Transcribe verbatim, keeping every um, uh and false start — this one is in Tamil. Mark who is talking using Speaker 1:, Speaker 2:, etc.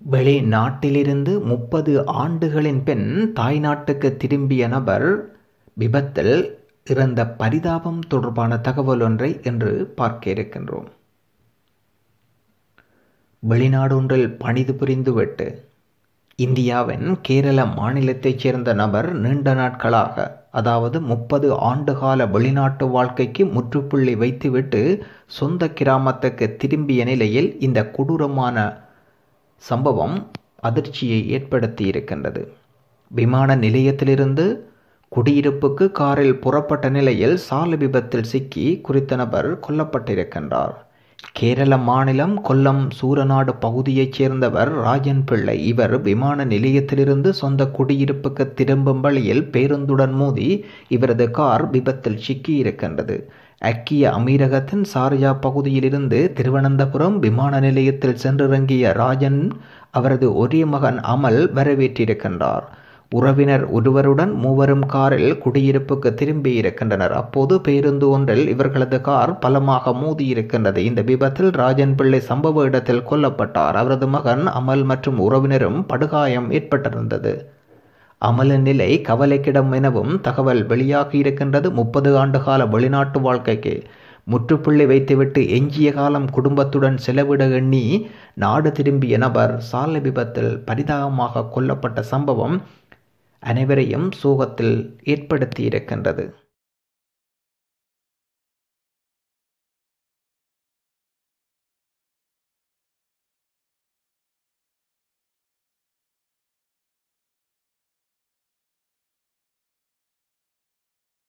Speaker 1: வெளிநாட்டிலிருந்து முப்பது ஆண்டுகளின் பின் தாய்நாட்டுக்கு திரும்பிய நபர் விபத்தில் இறந்த பரிதாபம் தொடர்பான தகவல் ஒன்றை இன்று பார்க்க இருக்கின்றோம். வெளிநாடொன்றில் பணிது புரிந்துவிட்டு இந்தியாவின் கேரள மாநிலத்தைச் சேர்ந்த நபர் நீண்ட நாட்களாக, அதாவது முப்பது ஆண்டுகால வெளிநாட்டு வாழ்க்கைக்கு முற்றுப்புள்ளி வைத்துவிட்டு சொந்த கிராமத்துக்கு திரும்பிய நிலையில் இந்த கொடூரமான சம்பவம் அதிர்ச்சியை ஏற்படுத்தி இருக்கின்றது. விமான நிலையத்திலிருந்து குடியிருப்புக்கு காரில் புறப்பட்ட நிலையில் சாலை விபத்தில் சிக்கி குறித்த நபர் கொல்லப்பட்டிருக்கின்றார். கேரள மாநிலம் கொல்லம் சூரநாடு பகுதியைச் சேர்ந்தவர் ராஜன் பிள்ளை. இவர் விமான நிலையத்திலிருந்து சொந்த குடியிருப்புக்கு திரும்பும் வழியில் பேருந்துடன் மோதி இவரது கார் விபத்தில் சிக்கி இருக்கின்றது. ஐக்கிய அமீரகத்தின் சார்ஜா பகுதியிலிருந்து திருவனந்தபுரம் விமான நிலையத்தில் சென்றிறங்கிய ராஜன் அவரது ஒரே மகன் அமல் வரவேற்றிருக்கின்றார். உறவினர் ஒருவருடன் மூவரும் காரில் குடியிருப்புக்கு திரும்பி இருக்கின்றனர். அப்போது பேருந்து ஒன்றில் இவர்களது கார் பலமாக மோதி இருக்கின்றது. இந்த விபத்தில் ராஜன் பிள்ளை சம்பவ இடத்தில் கொல்லப்பட்டார். அவரது மகன் அமல் மற்றும் உறவினரும் படுகாயம் ஏற்பட்டிருந்தது. அமலின் நிலை கவலைக்கிடம் எனவும் தகவல் வெளியாகி இருக்கின்றது. முப்பது ஆண்டுகால வெளிநாட்டு வாழ்க்கைக்கு முற்றுப்புள்ளி வைத்துவிட்டு எஞ்சிய காலம் குடும்பத்துடன் செலவிட எண்ணி நாடு திரும்பிய நபர் சாலை விபத்தில் பரிதாபமாக கொல்லப்பட்ட சம்பவம் அனைவரையும் சோகத்தில் ஏற்படுத்தி இருக்கின்றது.